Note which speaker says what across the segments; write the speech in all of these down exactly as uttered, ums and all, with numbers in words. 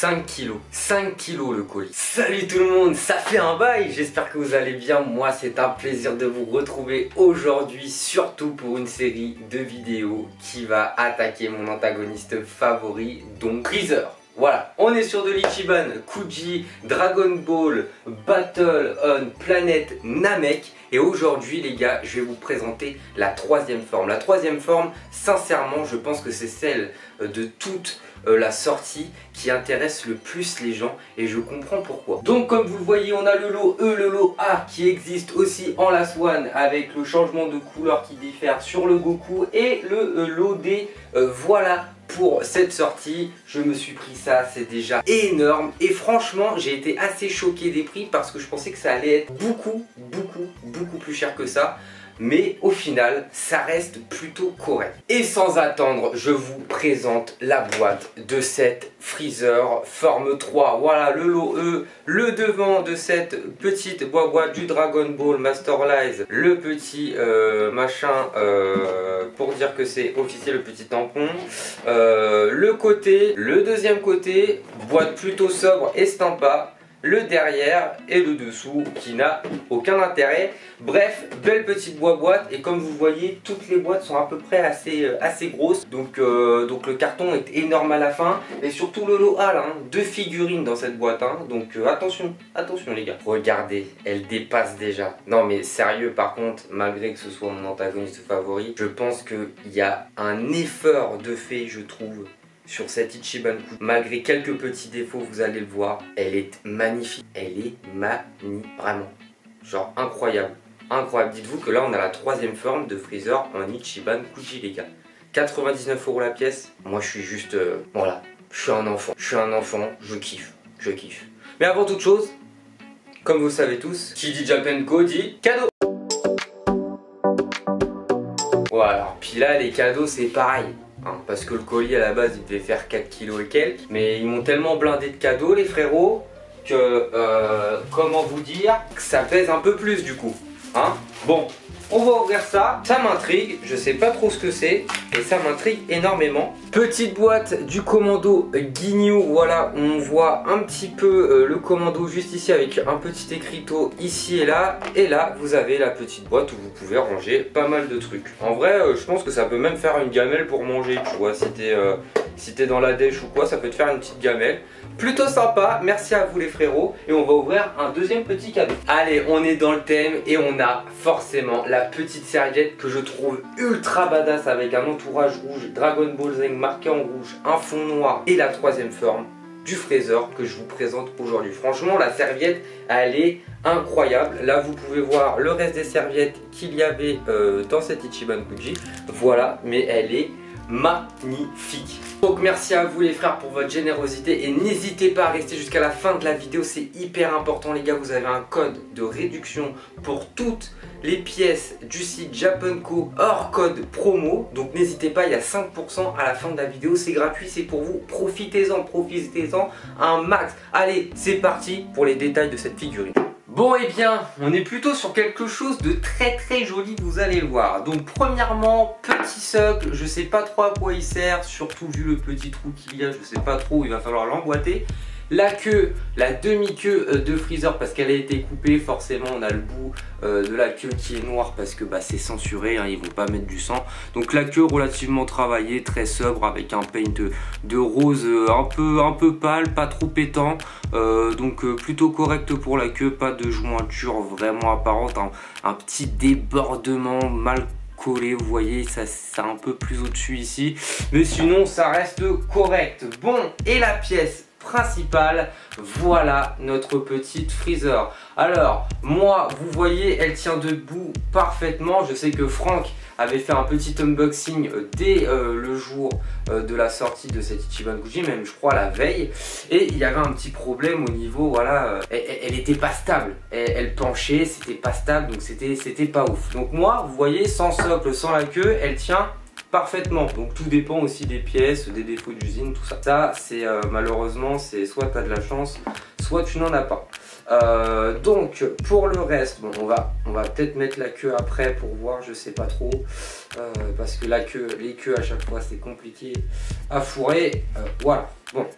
Speaker 1: cinq kilos. cinq kilos le colis. Salut tout le monde, ça fait un bail. J'espère que vous allez bien. Moi, c'est un plaisir de vous retrouver aujourd'hui, surtout pour une série de vidéos qui va attaquer mon antagoniste favori, donc Freezer. Voilà, on est sur de l'Ichiban Kuji Dragon Ball Battle on Planet Namek. Et aujourd'hui les gars, je vais vous présenter la troisième forme. La troisième forme, sincèrement, je pense que c'est celle de toute euh, la sortie qui intéresse le plus les gens. Et je comprends pourquoi. Donc comme vous le voyez, on a le lot E, le lot A qui existe aussi en Last One, avec le changement de couleur qui diffère sur le Goku. Et le euh, lot D, euh, voilà. Pour cette sortie, je me suis pris ça, c'est déjà énorme. Et franchement, j'ai été assez choqué des prix parce que je pensais que ça allait être beaucoup, beaucoup, beaucoup plus cher que ça. Mais au final, ça reste plutôt correct. Et sans attendre, je vous présente la boîte de cette Freezer forme trois. Voilà le lot E, le devant de cette petite boîte du Dragon Ball Masterlize. Le petit euh, machin euh, pour dire que c'est officiel, le petit tampon. Euh, le côté, le deuxième côté, boîte plutôt sobre et sympa. Le derrière et le dessous qui n'a aucun intérêt. Bref, belle petite boîte, et comme vous voyez, toutes les boîtes sont à peu près assez, euh, assez grosses. Donc, euh, donc le carton est énorme à la fin. Et surtout le lot A, là, hein, deux figurines dans cette boîte. Hein. Donc euh, attention, attention les gars. Regardez, elle dépasse déjà. Non mais sérieux, par contre, malgré que ce soit mon antagoniste favori, je pense qu'il y a un effort de fait, je trouve, sur cette Ichiban Kuji. Malgré quelques petits défauts, vous allez le voir, elle est magnifique. Elle est magnifique, vraiment. Genre incroyable. Incroyable. Dites-vous que là, on a la troisième forme de Freezer en Ichiban Kuji, les gars. quatre-vingt-dix-neuf euros la pièce. Moi, je suis juste... Euh, voilà. Je suis un enfant. Je suis un enfant. Je kiffe. Je kiffe. Mais avant toute chose, comme vous le savez tous, qui dit Japan Co dit cadeau. Voilà. Alors, puis là, les cadeaux, c'est pareil. Hein, parce que le colis à la base il devait faire quatre kilos et quelques. Mais ils m'ont tellement blindé de cadeaux les frérots que euh, comment vous dire que ça pèse un peu plus du coup. Hein, bon, on va ouvrir ça. Ça m'intrigue, je sais pas trop ce que c'est. Et ça m'intrigue énormément. Petite boîte du commando Ginyu. Voilà, on voit un petit peu euh, le commando juste ici avec un petit écriteau ici et là. Et là, vous avez la petite boîte où vous pouvez ranger pas mal de trucs. En vrai, euh, je pense que ça peut même faire une gamelle pour manger. Tu vois, si t'es euh, si t'es dans la dèche ou quoi, ça peut te faire une petite gamelle. Plutôt sympa, merci à vous les frérots. Et on va ouvrir un deuxième petit cadeau. Allez, on est dans le thème et on a forcément la petite serviette que je trouve ultra badass avec un entourage rouge, Dragon Ball Z marqué en rouge, un fond noir et la troisième forme du Freezer que je vous présente aujourd'hui. Franchement, la serviette, elle est incroyable. Là, vous pouvez voir le reste des serviettes qu'il y avait euh, dans cette Ichiban Kuji. Voilà, mais elle est magnifique. Donc merci à vous les frères pour votre générosité et n'hésitez pas à rester jusqu'à la fin de la vidéo, c'est hyper important les gars. Vous avez un code de réduction pour toutes les pièces du site Japan Co hors code promo, donc n'hésitez pas, il y a cinq pour cent à la fin de la vidéo, c'est gratuit, c'est pour vous, profitez-en, profitez-en un max. Allez, c'est parti pour les détails de cette figurine. Bon et eh bien, on est plutôt sur quelque chose de très très joli, vous allez le voir. Donc premièrement, petit socle, je sais pas trop à quoi il sert, surtout vu le petit trou qu'il y a, je sais pas trop, il va falloir l'emboîter. La queue, la demi-queue de Freezer parce qu'elle a été coupée, forcément on a le bout euh, de la queue qui est noir parce que bah, c'est censuré, hein, ils vont pas mettre du sang. Donc la queue relativement travaillée, très sobre avec un paint de rose un peu, un peu pâle, pas trop pétant. Euh, donc euh, plutôt correct pour la queue, pas de jointure vraiment apparente, un, un petit débordement mal collé, vous voyez, ça c'est un peu plus au-dessus ici. Mais sinon ça reste correct. Bon, et la pièce principale, voilà notre petite Freezer. Alors moi, vous voyez, elle tient debout parfaitement. Je sais que Franck avait fait un petit unboxing dès euh, le jour euh, de la sortie de cette Ichiban Kuji, même je crois la veille, et il y avait un petit problème au niveau, voilà, euh, elle, elle était pas stable, elle, elle penchait, c'était pas stable, donc c'était c'était pas ouf. Donc moi, vous voyez, sans socle, sans la queue, elle tient parfaitement. Donc tout dépend aussi des pièces, des défauts d'usine, tout ça. Ça, c'est euh, malheureusement, c'est soit tu as de la chance, soit tu n'en as pas. Euh, donc pour le reste, bon, on va, on va peut-être mettre la queue après pour voir, je sais pas trop, euh, parce que la queue, les queues à chaque fois c'est compliqué à fourrer. Euh, voilà. Bon,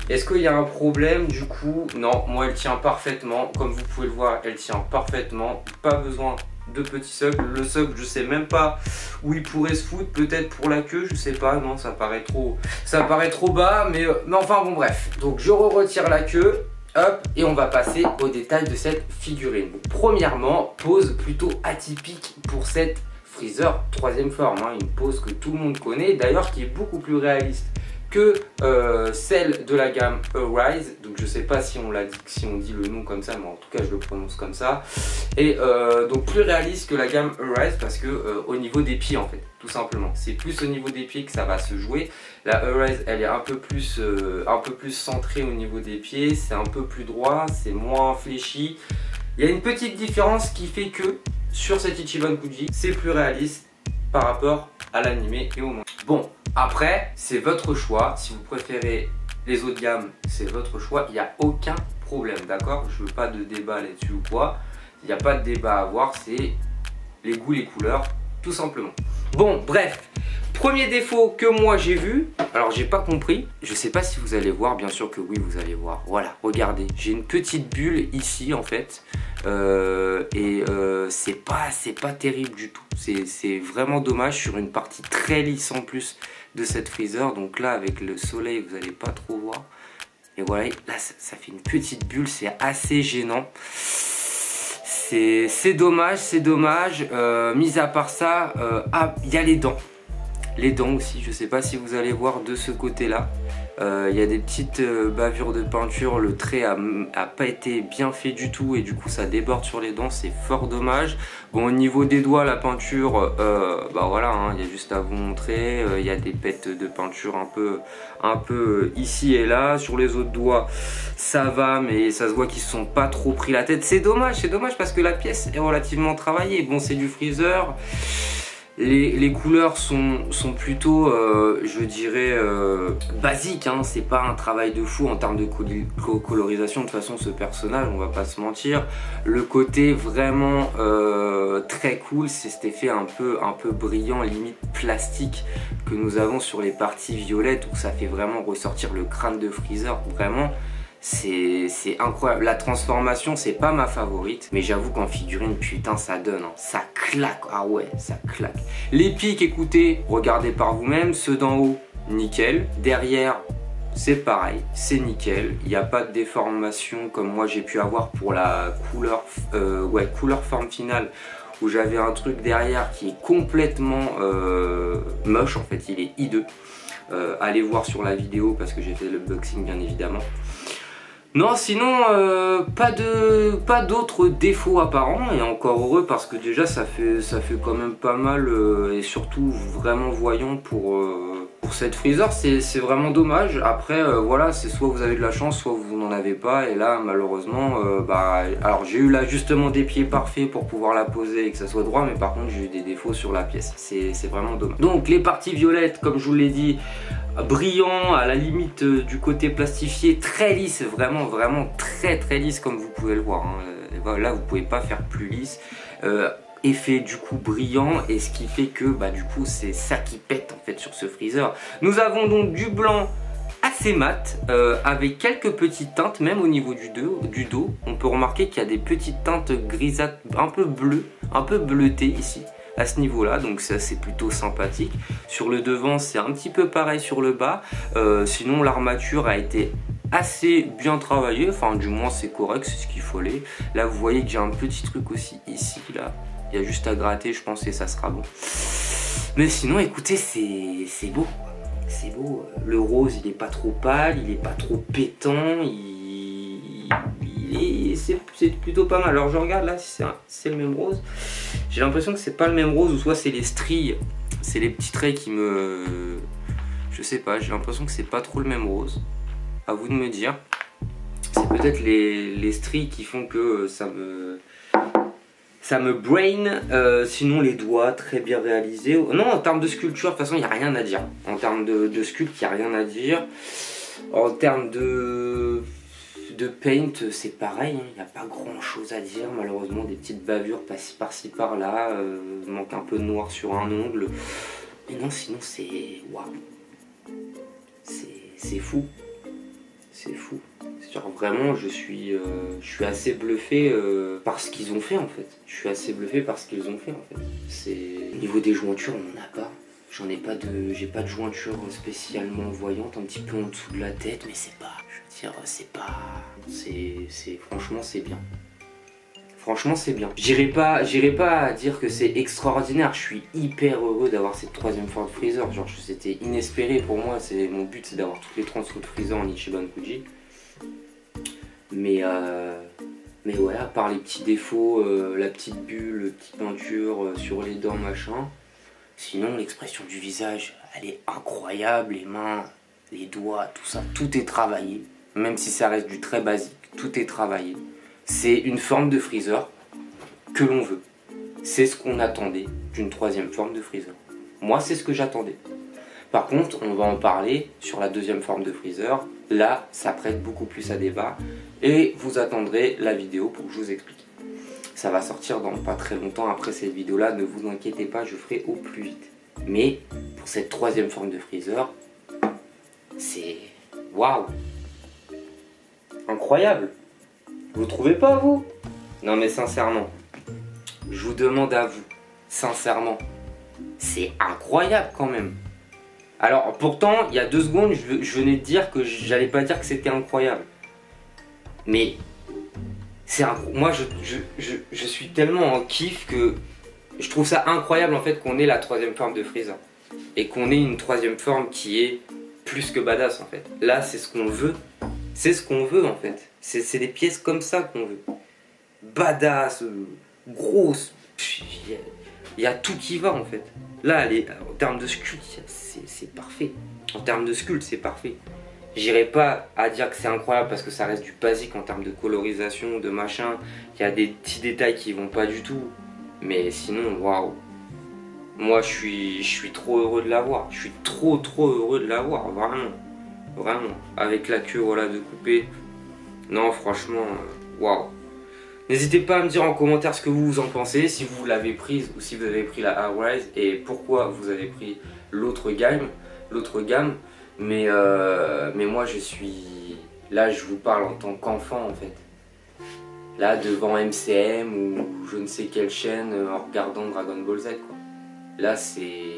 Speaker 1: Est-ce qu'il y a un problème du coup? Non, moi elle tient parfaitement. Comme vous pouvez le voir, elle tient parfaitement. Pas besoin de petits socles. Le socle, je sais même pas où il pourrait se foutre. Peut-être pour la queue, je sais pas. Non, ça paraît trop, ça paraît trop bas. Mais, mais enfin bon, bref. Donc je retire la queue. Hop, et on va passer au détail de cette figurine. Premièrement, pose plutôt atypique pour cette Freezer troisième forme, hein, une pose que tout le monde connaît, d'ailleurs qui est beaucoup plus réaliste que euh, celle de la gamme Arise. Donc je sais pas si on l'a dit, si on dit le nom comme ça, mais en tout cas je le prononce comme ça. Et euh, donc plus réaliste que la gamme Arise parce que euh, au niveau des pieds en fait, tout simplement. C'est plus au niveau des pieds que ça va se jouer. La Arise elle est un peu plus, euh, un peu plus centrée au niveau des pieds, c'est un peu plus droit, c'est moins fléchi. Il y a une petite différence qui fait que sur cette Ichiban Kuji, c'est plus réaliste par rapport à l'animé et au manga. Bon, après, c'est votre choix. Si vous préférez les autres gammes, c'est votre choix. Il n'y a aucun problème, d'accord? Je veux pas de débat là-dessus ou quoi. Il n'y a pas de débat à avoir, c'est les goûts, les couleurs, tout simplement. Bon, bref. Premier défaut que moi j'ai vu, alors j'ai pas compris, je sais pas si vous allez voir, bien sûr que oui vous allez voir, voilà, regardez, j'ai une petite bulle ici en fait, euh, et euh, c'est pas, c'est pas terrible du tout, c'est vraiment dommage sur une partie très lisse en plus de cette Freezer, donc là avec le soleil vous allez pas trop voir, et voilà, là ça, ça fait une petite bulle, c'est assez gênant. C'est dommage, c'est dommage, euh, mis à part ça, il euh, ah, y a les dents. Les dents aussi, je sais pas si vous allez voir de ce côté là, il euh, y a des petites euh, bavures de peinture, le trait a, a pas été bien fait du tout et du coup ça déborde sur les dents, c'est fort dommage. Bon, au niveau des doigts, la peinture, euh, bah voilà, il hein, y a juste à vous montrer, il euh, y a des pètes de peinture un peu, un peu ici et là. Sur les autres doigts ça va, mais ça se voit qu'ils se sont pas trop pris la tête, c'est dommage, c'est dommage parce que la pièce est relativement travaillée. Bon, c'est du Freezer. Les, les couleurs sont, sont plutôt, euh, je dirais, euh, basiques, hein. C'est pas un travail de fou en termes de colorisation. De toute façon, ce personnage, on va pas se mentir. Le côté vraiment euh, très cool, c'est cet effet un peu, un peu brillant, limite plastique, que nous avons sur les parties violettes, où ça fait vraiment ressortir le crâne de Freezer, vraiment. C'est incroyable. La transformation, c'est pas ma favorite. Mais j'avoue qu'en figurine, putain, ça donne. Hein. Ça claque. Ah ouais, ça claque. Les pics, écoutez, regardez par vous-même. Ceux d'en haut, nickel. Derrière, c'est pareil. C'est nickel. Il n'y a pas de déformation comme moi j'ai pu avoir pour la couleur, euh, ouais, couleur forme finale. Où j'avais un truc derrière qui est complètement euh, moche. En fait, il est hideux. Euh, allez voir sur la vidéo parce que j'ai fait le unboxing, bien évidemment. Non, sinon, euh, pas de, pas d'autres défauts apparents, et encore heureux parce que déjà ça fait, ça fait quand même pas mal, euh, et surtout vraiment voyant pour, euh, pour cette Freezer, c'est vraiment dommage. Après, euh, voilà, c'est soit vous avez de la chance, soit vous n'en avez pas, et là, malheureusement, euh, bah, alors j'ai eu l'ajustement des pieds parfait pour pouvoir la poser et que ça soit droit, mais par contre, j'ai eu des défauts sur la pièce, c'est vraiment dommage. Donc, les parties violettes, comme je vous l'ai dit, brillant, à la limite euh, du côté plastifié, très lisse, vraiment vraiment très très lisse comme vous pouvez le voir, hein. Là vous pouvez pas faire plus lisse, euh, effet du coup brillant, et ce qui fait que bah du coup c'est ça qui pète en fait sur ce Freezer. Nous avons donc du blanc assez mat, euh, avec quelques petites teintes, même au niveau du dos, du dos. On peut remarquer qu'il y a des petites teintes grisâtres, un peu bleues, un peu bleutées ici à ce niveau là, donc ça c'est plutôt sympathique. Sur le devant c'est un petit peu pareil sur le bas, euh, sinon l'armature a été assez bien travaillée, enfin du moins c'est correct, c'est ce qu'il fallait. Là vous voyez que j'ai un petit truc aussi ici, là il y a juste à gratter je pense et ça sera bon. Mais sinon écoutez, c'est beau, c'est beau. Le rose il est pas trop pâle, il est pas trop pétant, il, il est, c'est plutôt pas mal. Alors je regarde là si c'est le même rose. J'ai l'impression que c'est pas le même rose, ou soit c'est les stries, c'est les petits traits qui me... Je sais pas, j'ai l'impression que c'est pas trop le même rose. À vous de me dire. C'est peut-être les, les stries qui font que ça me... Ça me brain, euh, sinon les doigts très bien réalisés. Non, en termes de sculpture, de toute façon, il n'y a rien à dire. En termes de, de sculpte, il n'y a rien à dire. En termes de... de paint, c'est pareil, il n'y a pas grand chose à dire, malheureusement des petites bavures par-ci par-là, euh, manque un peu de noir sur un ongle, mais non, sinon c'est waouh, c'est fou, c'est fou. Genre vraiment, je suis, euh, je suis assez bluffé euh, par ce qu'ils ont fait en fait. Je suis assez bluffé par ce qu'ils ont fait en fait. C'est au niveau des jointures, on n'en a pas. J'en ai pas de, j'ai pas de jointure spécialement voyante, un petit peu en dessous de la tête, mais c'est pas, je veux dire, c'est pas, c'est, c'est, franchement, c'est bien. Franchement, c'est bien. J'irai pas, j'irai pas à dire que c'est extraordinaire. Je suis hyper heureux d'avoir cette troisième Ford Freezer. Genre, c'était inespéré pour moi. C'est mon but, c'est d'avoir toutes les trente-sous de Freezer en Ichiban Kuji. Mais, euh, mais voilà, à part les petits défauts, euh, la petite bulle, la petite peinture euh, sur les dents, machin. Sinon, l'expression du visage, elle est incroyable. Les mains, les doigts, tout ça, tout est travaillé. Même si ça reste du très basique, tout est travaillé. C'est une forme de Freezer que l'on veut. C'est ce qu'on attendait d'une troisième forme de Freezer. Moi, c'est ce que j'attendais. Par contre, on va en parler sur la deuxième forme de Freezer. Là, ça prête beaucoup plus à débat. Et vous attendrez la vidéo pour que je vous explique. Ça va sortir dans pas très longtemps après cette vidéo-là. Ne vous inquiétez pas, je ferai au plus vite. Mais pour cette troisième forme de Freezer, c'est... waouh! Incroyable! Vous trouvez pas, vous? Non mais sincèrement, je vous demande à vous, sincèrement, c'est incroyable quand même. Alors pourtant, il y a deux secondes, je, je venais de dire que j'allais pas dire que c'était incroyable. Mais c'est moi je, je, je, je suis tellement en kiff que je trouve ça incroyable en fait qu'on ait la troisième forme de Freezer. Et qu'on ait une troisième forme qui est plus que badass en fait. Là c'est ce qu'on veut. C'est ce qu'on veut en fait. C'est des pièces comme ça qu'on veut. Badass, euh, grosse. Il y, y a tout qui va en fait. Là, les, en termes de sculpte, c'est parfait. En termes de sculpte, c'est parfait. J'irai pas à dire que c'est incroyable parce que ça reste du basique en termes de colorisation, de machin. Il y a des petits détails qui vont pas du tout. Mais sinon, waouh. Moi, je suis, je suis trop heureux de l'avoir. Je suis trop, trop heureux de l'avoir. Vraiment. Vraiment. Avec la queue, voilà, de couper. Non, franchement, waouh. Wow. N'hésitez pas à me dire en commentaire ce que vous, vous en pensez, si vous l'avez prise ou si vous avez pris la Arise et pourquoi vous avez pris l'autre gamme, l'autre gamme. Mais, euh, mais moi, je suis... Là, je vous parle en tant qu'enfant, en fait. Là, devant M C M ou je ne sais quelle chaîne, en regardant Dragon Ball Z, quoi. Là, c'est...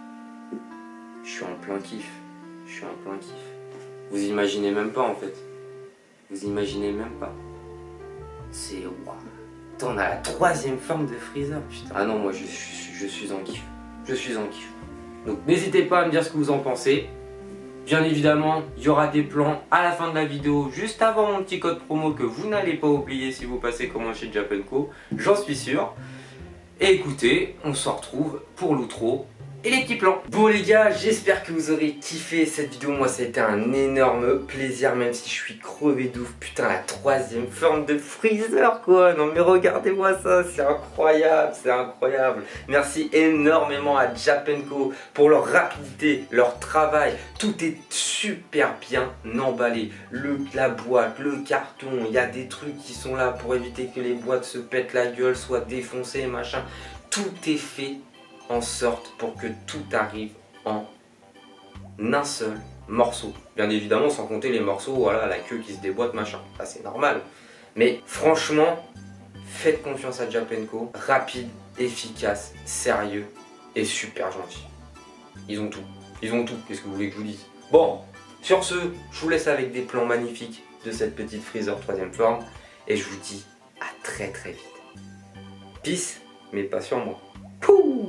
Speaker 1: Je suis en plein kiff. Je suis en plein kiff. Vous imaginez même pas, en fait. Vous imaginez même pas. C'est... Waouh. On a la troisième forme de Freezer, putain. Ah non, moi, je, je, je suis en kiff. Je suis en kiff. Donc, n'hésitez pas à me dire ce que vous en pensez. Bien évidemment, il y aura des plans à la fin de la vidéo, juste avant mon petit code promo que vous n'allez pas oublier si vous passez comment chez Japanco, j'en suis sûr. Et écoutez, on se retrouve pour l'outro et les petits plans. Bon les gars, j'espère que vous aurez kiffé cette vidéo. Moi, ça a été un énorme plaisir, même si je suis crevé d'ouf. Putain, la troisième forme de Freezer, quoi. Non mais regardez-moi ça, c'est incroyable, c'est incroyable. Merci énormément à Japanco pour leur rapidité, leur travail. Tout est super bien emballé. Le, la boîte, le carton, il y a des trucs qui sont là pour éviter que les boîtes se pètent la gueule, soient défoncées, machin. Tout est fait en sorte pour que tout arrive en un seul morceau. Bien évidemment, sans compter les morceaux, voilà, la queue qui se déboîte, machin. Ça, c'est normal. Mais franchement, faites confiance à Japanco. Rapide, efficace, sérieux et super gentil. Ils ont tout. Ils ont tout. Qu'est-ce que vous voulez que je vous dise? Bon, sur ce, je vous laisse avec des plans magnifiques de cette petite Freezer troisième forme. Et je vous dis à très très vite. Peace, mais pas sur moi. Pouh!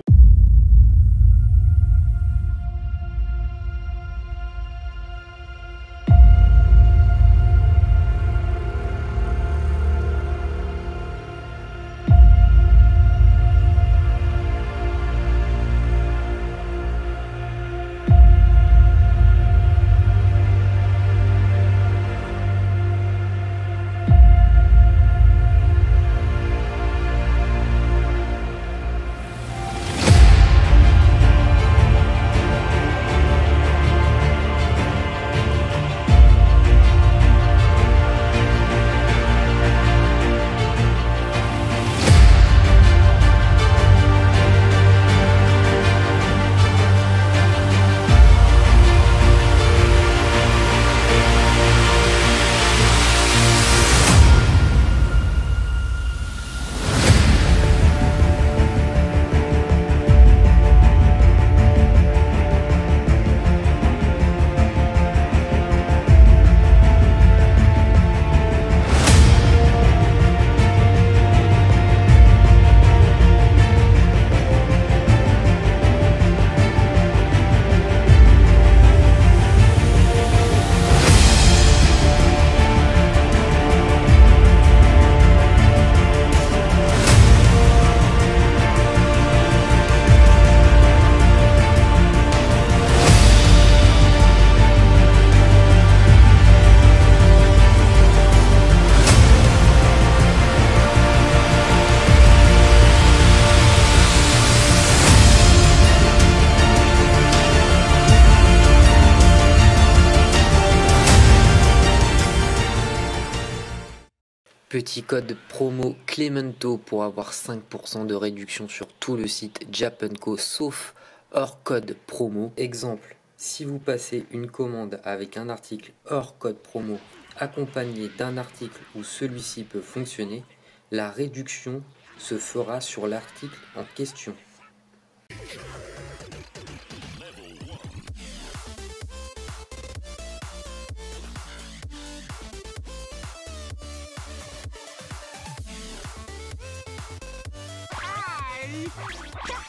Speaker 2: Petit code promo Clemento pour avoir cinq pour cent de réduction sur tout le site Japanco sauf hors code promo. Exemple, si vous passez une commande avec un article hors code promo accompagné d'un article où celui-ci peut fonctionner, la réduction se fera sur l'article en question.
Speaker 3: Hi!